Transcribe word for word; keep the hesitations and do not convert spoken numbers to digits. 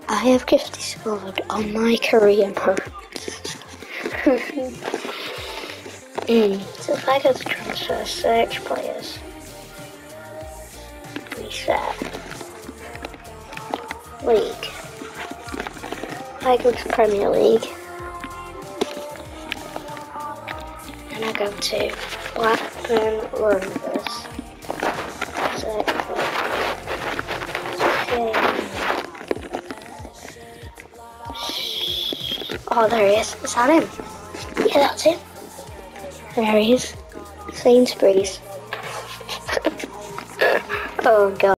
I have just discovered on my career mode. mm. So if I go to transfer, search players, reset, league. I go to Premier League, and I go to Blackburn Rovers. Search Oh, there he is. Is that him? Yeah, that's him. There he is. Sainsbury's. Oh, God.